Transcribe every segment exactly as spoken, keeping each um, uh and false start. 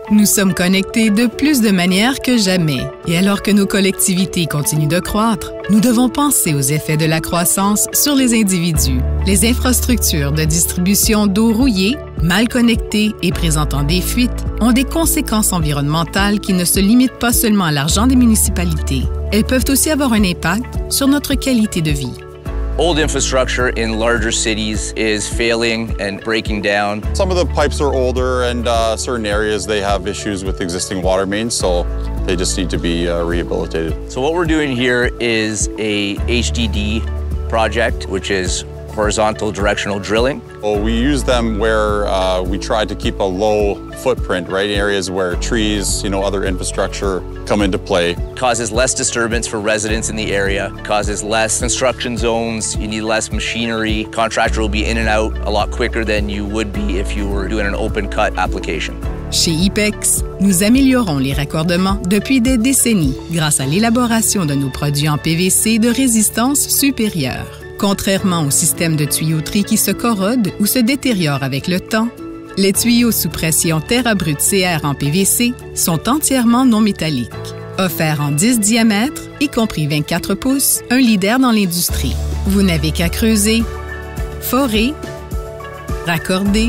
Nous sommes connectés de plus de manières que jamais. Et alors que nos collectivités continuent de croître, nous devons penser aux effets de la croissance sur les individus. Les infrastructures de distribution d'eau rouillée, mal connectées et présentant des fuites ont des conséquences environnementales qui ne se limitent pas seulement à l'argent des municipalités. Elles peuvent aussi avoir un impact sur notre qualité de vie. Old infrastructure in larger cities is failing and breaking down. Some of the pipes are older and uh, certain areas they have issues with existing water mains, so they just need to be uh, rehabilitated. So what we're doing here is a H D D project, which is horizontal directional drilling. Well, we use them where uh, we try to keep a low footprint, right? In areas where trees, you know, other infrastructure come into play. Causes less disturbance for residents in the area, causes less construction zones, you need less machinery. Contractor will be in and out a lot quicker than you would be if you were doing an open cut application. Chez IPEX, nous améliorons les raccordements depuis des décennies grâce à l'élaboration de nos produits en P V C de résistance supérieure. Contrairement aux systèmes de tuyauterie qui se corrodent ou se détériorent avec le temps, les tuyaux sous pression Terra Brut C R en P V C sont entièrement non métalliques. Offerts en dix diamètres, y compris vingt-quatre pouces, un leader dans l'industrie. Vous n'avez qu'à creuser, forer, raccorder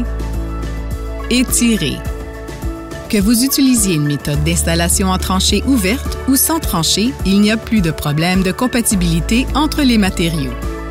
et tirer. Que vous utilisiez une méthode d'installation en tranchée ouverte ou sans tranchée, il n'y a plus de problème de compatibilité entre les matériaux.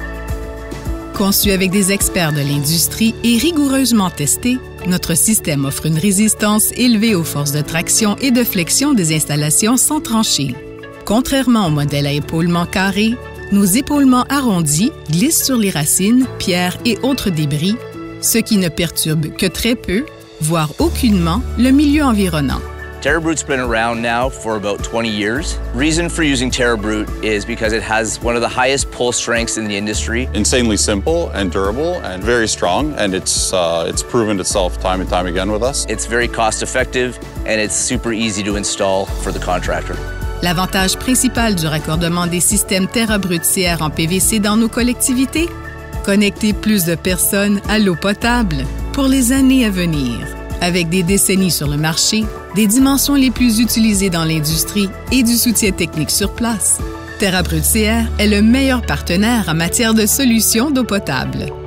Conçu avec des experts de l'industrie et rigoureusement testé, notre système offre une résistance élevée aux forces de traction et de flexion des installations sans tranchée. Contrairement au modèle à épaulement carré, nos épaulements arrondis glissent sur les racines, pierres et autres débris, ce qui ne perturbe que très peu, voire aucunement, le milieu environnant. Terra Brut's been around now for about twenty years. Reason for using Terra Brut is because it has one of the highest pull strengths in the industry. Insanely simple and durable and very strong, and it's uh, it's proven itself time and time again with us. It's very cost effective and it's super easy to install for the contractor. L'avantage principal du raccordement des systèmes Terra Brut C R en P V C dans nos collectivités? Connecter plus de personnes à l'eau potable pour les années à venir. Avec des décennies sur le marché, des dimensions les plus utilisées dans l'industrie et du soutien technique sur place, Terra Brut C R est le meilleur partenaire en matière de solutions d'eau potable.